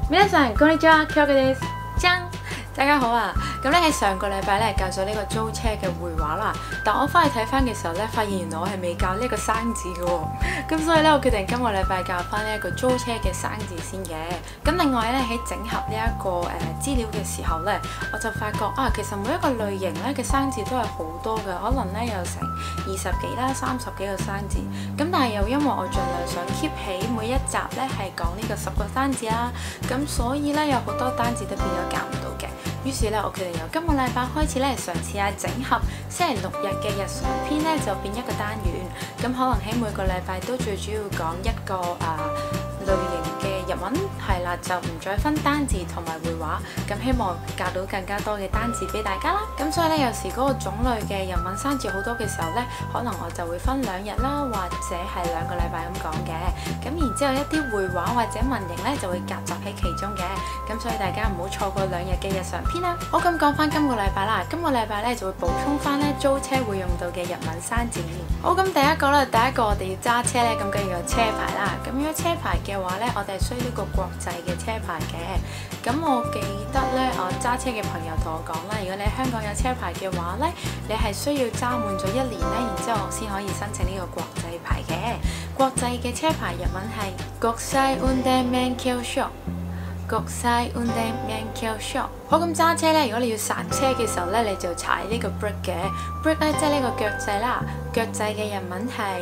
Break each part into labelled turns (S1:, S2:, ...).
S1: 皆さんこんにちは，Kyoです。大家好啊！咁咧喺上個禮拜咧教咗呢個租車嘅繪畫啦，但我翻去睇翻嘅時候咧，發現原來我係未教呢一個生字嘅喎，咁所以咧我決定今個禮拜教翻呢一個租車嘅生字先嘅。咁另外咧喺整合呢一個資料嘅時候咧，我就發覺啊，其實每一個類型咧嘅生字都係好多嘅，可能咧有成20幾啦、30幾個生字。咁但係又因為我盡量想 keep 起每一集咧係講呢個10個生字啦，咁所以咧有好多單字都變咗教唔到嘅。於是咧，我決定由今個禮拜開始咧，嘗試下整合星期六日嘅日常篇咧，就變一個單元。咁可能喺每個禮拜都最主要講一個類型嘅日文，係啦，就唔再分單字同埋繪畫。咁希望教到更加多嘅單字俾大家啦。咁所以咧，有時嗰個種類嘅日文生字好多嘅時候咧，可能我就會分2日啦，或者係2個禮拜咁講嘅。咁然之後一啲繪畫或者文型咧就會夾雜喺其中嘅。咁所以大家唔好錯過2日嘅日常篇啦。好，咁講翻今個禮拜啦，今個禮拜咧就會補充翻咧租車會用到嘅日文生字。好，咁第一個我哋要揸車咧，咁梗要有車牌啦。咁如果車牌嘅話咧，我哋係需要呢個國際嘅車牌嘅。咁我記得咧，我揸車嘅朋友同我講啦，如果你喺香港有車牌嘅話咧，你係需要揸滿咗1年咧，然之後先可以申請呢個國際牌嘅。國際嘅車牌日文係國際運転免許証。國際運転免許証。好，咁揸車咧，如果你要剎車嘅時候咧，你就踩呢個 brake 嘅 brake 咧，即係呢個腳掣啦。腳掣嘅日文係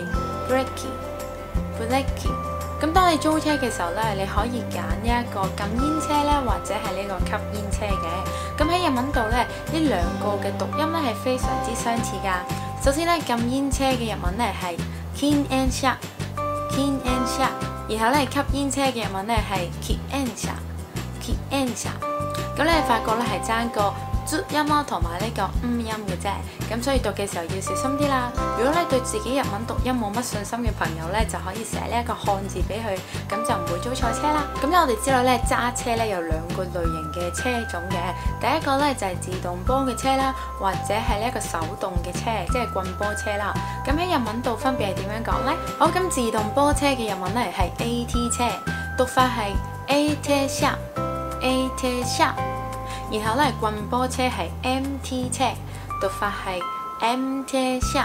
S1: brake。咁當你租車嘅時候咧，你可以揀呢一個禁煙車咧，或者係呢個吸煙車嘅。咁喺日文度咧，呢2個嘅讀音咧係非常之相似㗎。首先咧，禁煙車嘅日文咧係禁煙車，然後咧吸煙車嘅日文咧係喫煙車。咁你發覺咧係爭個卒音啦，同埋呢個音嘅啫。咁所以讀嘅時候要小心啲啦。如果咧對自己日文讀音冇乜信心嘅朋友咧，就可以寫呢一個漢字俾佢，咁就唔會租錯車啦。咁我哋知道咧揸車咧有2個類型嘅車種嘅。第一個咧就係自動波嘅車啦，或者係呢一個手動嘅車，即係棍波車啦。咁喺日文度分別係點樣講呢？好，咁自動波車嘅日文咧係 AT 車，讀法係 AT 車。然後咧棍波車係 MT 車，讀法係 MT 車。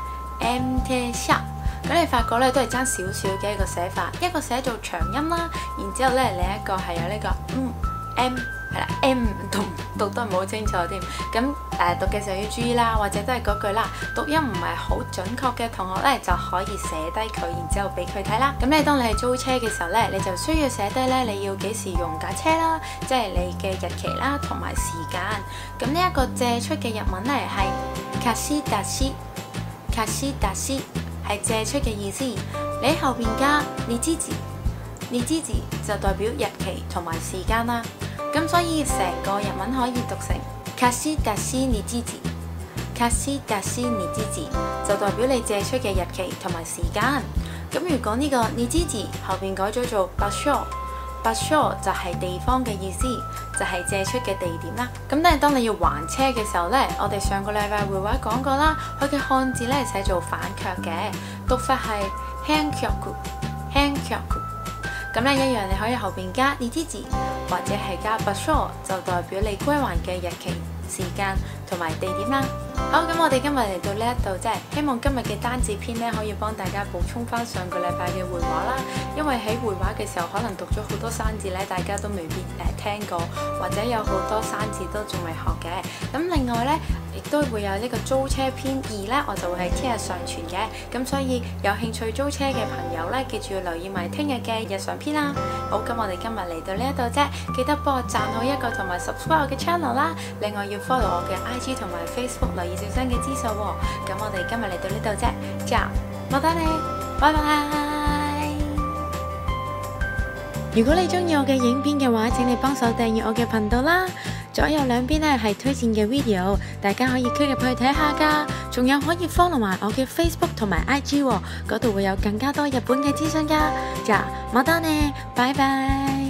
S1: 咁你發覺咧都係爭少少嘅一個寫法，一個寫做長音啦，然之後咧另一個係有呢個M 係啦 M 讀得唔好清楚添。咁讀嘅時候要注意啦，或者都係嗰句啦，讀音唔係好準確嘅同學咧就可以寫低佢，然之後俾佢睇啦。咁咧當你係租車嘅時候咧，你就需要寫低咧你要幾時用架車啦，即係你嘅日期啦同埋時間。咁呢一個借出嘅日文咧係貸し出し係借出嘅意思。你喺後邊加日時就代表日期同埋時間啦。咁所以成個日文可以讀成貸し出し日時，就代表你借出嘅日期同埋時間。咁如果呢個日時後邊改咗做場所就係地方嘅意思，就係借出嘅地點啦。咁但係當你要還車嘅時候呢，我哋上個禮拜繪畫講過啦，佢嘅漢字咧寫做反卻嘅，讀法係返卻。咁咧一樣，你可以後邊加日時或者係加場所，就代表你歸還嘅日期、時間同埋地點啦。好，咁我哋今日嚟到呢一度，即係希望今日嘅單字篇咧可以幫大家補充翻上個禮拜嘅繪畫啦。因為喺繪畫嘅時候，可能讀咗好多生字咧，大家都未必聽過，或者有好多生字都仲未學嘅。咁另外咧，亦都會有呢個租車篇2咧，我就會喺聽日上傳嘅。咁所以有興趣租車嘅朋友咧，記住要留意埋聽日嘅日常篇啦。好，咁我哋今日嚟到呢一度啫，記得幫我讚好一個同埋 subscribe 我嘅 channel 啦。另外要 follow 我嘅 IG 同埋 Facebook 留意最新嘅資訊喎。咁我哋今日嚟到呢度啫，就冇得你，拜拜。如果你中意我嘅影片嘅話，請你幫手訂閱我嘅頻道啦。左右兩邊咧係推薦嘅 video， 大家可以 click 入去睇下㗎。仲有可以 follow 埋我嘅 Facebook 同埋 IG 喎，嗰度會有更加多日本嘅資訊㗎。就冇得你，拜拜。